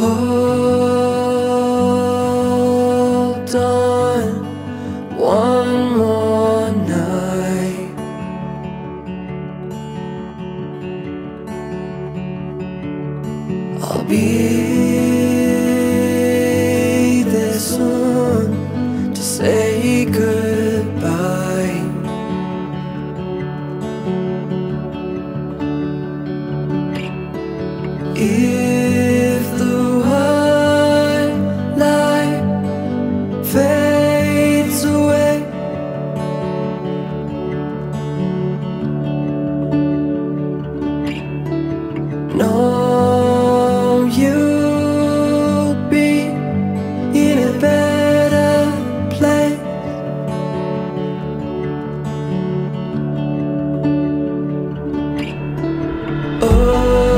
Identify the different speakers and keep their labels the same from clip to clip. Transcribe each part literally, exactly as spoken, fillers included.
Speaker 1: Hold on one more night. I'll be there soon to say goodbye. If the white light fades away, no, you'll be in a better place. Oh,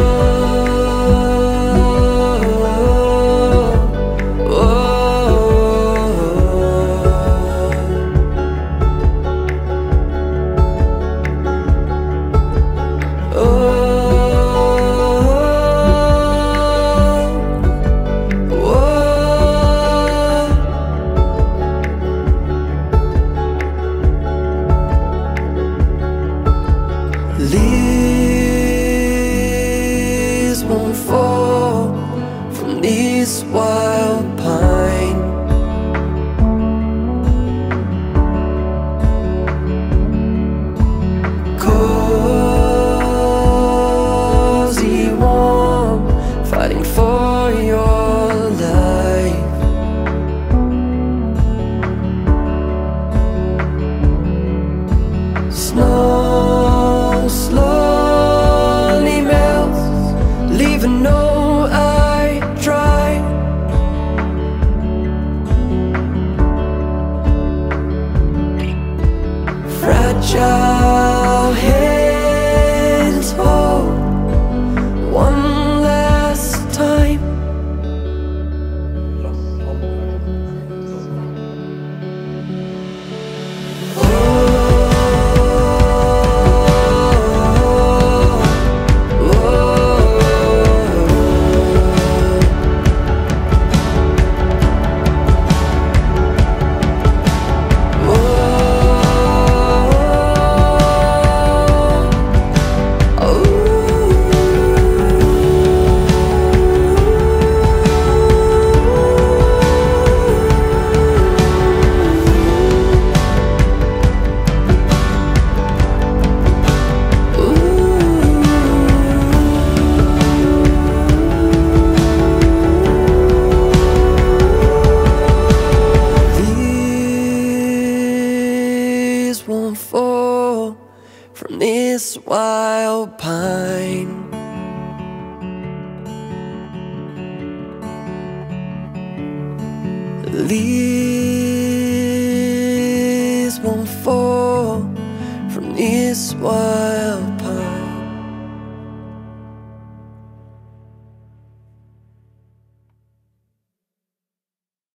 Speaker 1: leaves won't fall from this wild pine. Cozy warm, fighting for your life. Snow slowly melts, leaving no eye dry. Fragile hands hold one last time. Won't fall from this wild pine. Leaves won't fall from this wild